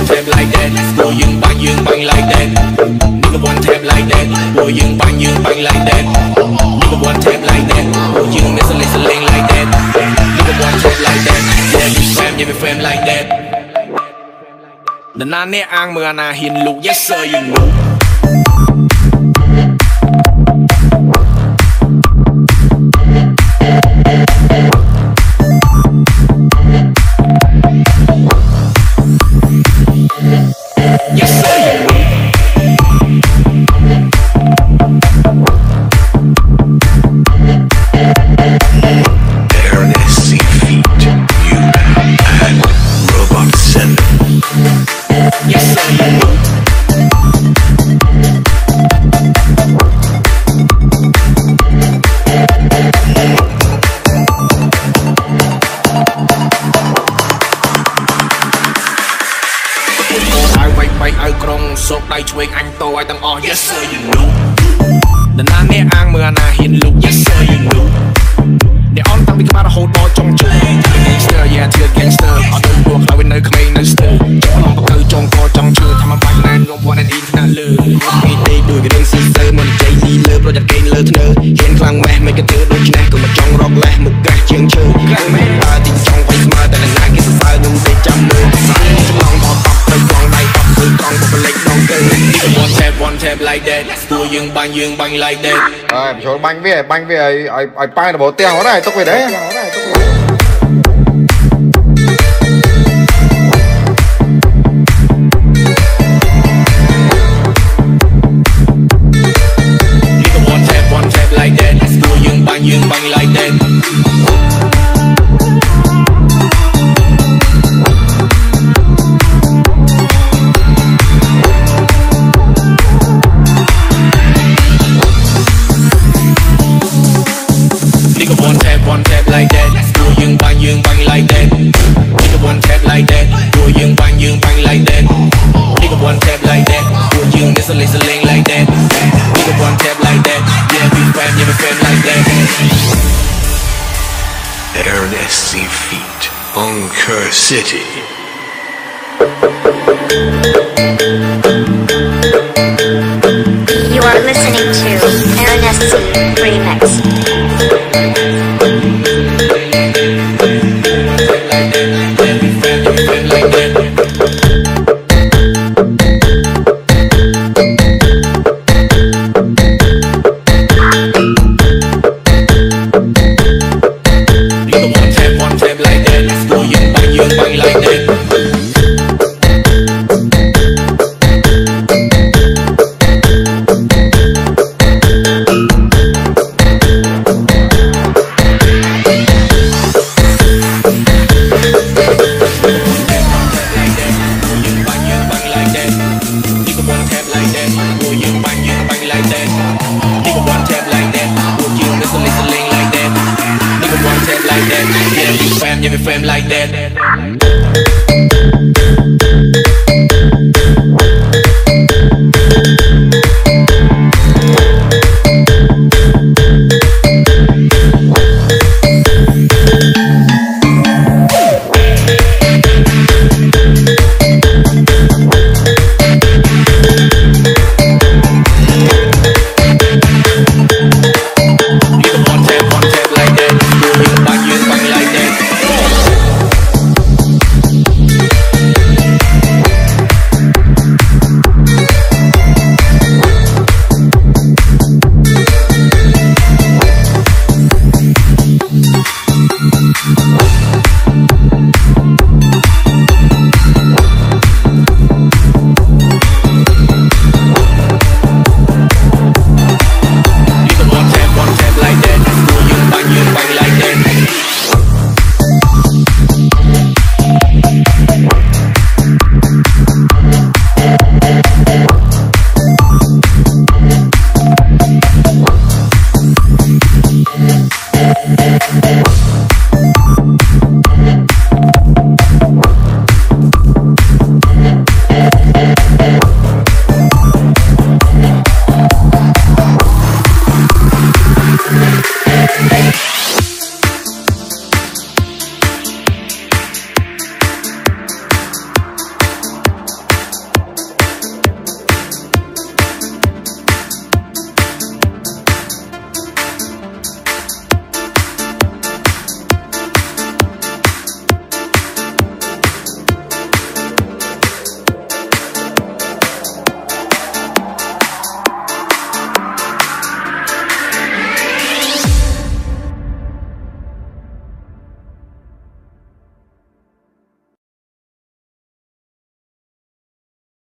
tap like that. Boy, you bang like that. Nigga one tap like that. Boy, you bang like that. Nigga one tap like that. Boy, you miss a link like that. Nigga one tap like that. Yeah, we fam like that. The nane ang mga nahin look, yes sir, you know. Yes sir, you know. Baroness feet, you and robot sender. Yes sir, you know. Ai krong sốt đai chuối anh tô ai tăng o yes sir you know. The nane ang mưa na hiền lục yes sir you know. Để on tăng đi các bạn hold boy trong chơi. Gangster yeah thiệt gangster. Ở đâu buộc lại bên nơi không ai nơi stir. Trong lòng bọc từ trong co trong chơi tham ăn bánh nan ngom one and in na lơ. Ngày đây đuổi cái đây xí sơ mình chạy đi lơ pro chặt cây lơ thơ. Hiền khlang mẹ mấy cái thứ đôi chân này cùng một trong rock lẹ một cái chiêng chơi. Mẹ ta thì trong quay smartแต่ละนายคิดสายดูได้จำมือtrong lòng bọt bọtไปกองใดบอดมือกองบอดเป็นเล็กน้องเกิน one tap like that. Đua dương bang like that. Chỗ banh về ai banh là bộ tiêu này tốc về đấy. One tap like that. Đua dương bang like that. One tap like that. Đua dương bang like that. Nigga one tap like that. Đua dương bang like that. Nigga one tap like that. Đua dương miss a link like that. Nigga one tap like that. Yeah, we fam like that. Baroness feet, Bunker City. You are listening to Baroness Remix. One tap like that. Đua dương bang like that. Yeah, we fam like that.